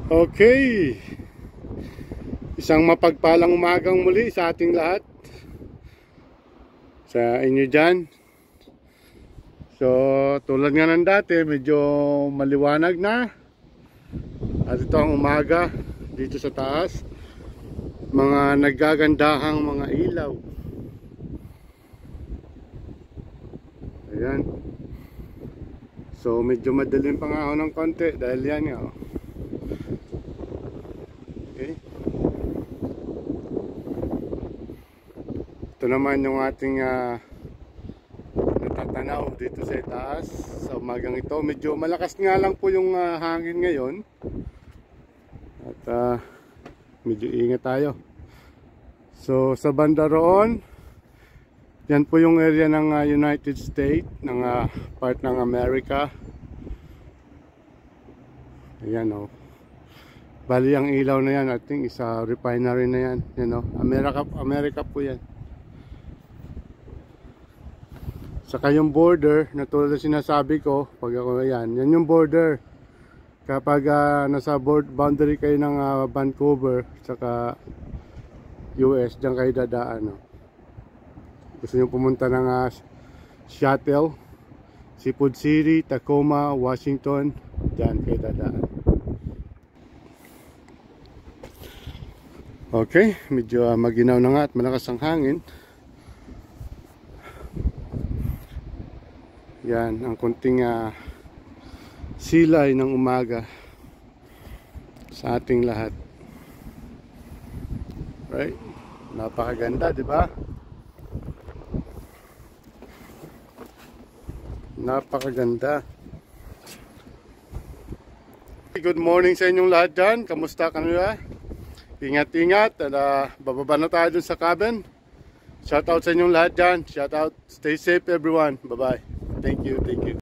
Okay, isang mapagpalang umagang muli sa ating lahat, sa inyo dyan. So tulad nga ng dati, medyo maliwanag na. At ito ang umaga dito sa taas. Mga naggagandahang mga ilaw. Ayan. So medyo madilim pa nga ako ng konti dahil yan nga. Okay. Ito naman yung ating natatanaw dito sa itaas sa umagang ito. Medyo malakas nga lang po yung hangin ngayon. At medyo ingat tayo. So sa banda roon, yan po yung area ng United States, ng part ng America. Ayan o. Bali ang ilaw na yan, I think isa refinery na yan. Yan o, America po yan. Saka yung border, na tulad na sinasabi ko, pag ako yan yung border. Kapag nasa boundary kayo ng Vancouver, saka US, dyan kayo dadaan. No? Gusto nyo pumunta ng Seattle, Seafood City, Tacoma, Washington, dyan kayo dadaan. Okay, medyo maginaw na nga at malakas ang hangin. Yan, ang kunting silay ng umaga sa ating lahat. Right? Napakaganda, di ba? Napakaganda. Good morning sa inyong lahat dyan. Kamusta kanila? Ingat-ingat. Bababa na tayo dun sa cabin. Shout out sa inyong lahat dyan. Shout out. Stay safe everyone. Bye-bye. Thank you. Thank you.